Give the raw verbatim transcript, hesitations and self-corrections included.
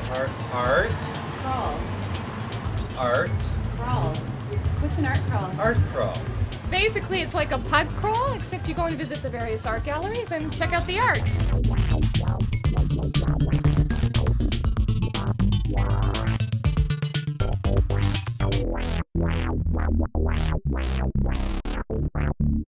Art, art, Crawl. art, Crawl. What's an art crawl? art crawl. Basically, it's like a pub crawl, except you go and visit the various art galleries and check out the art.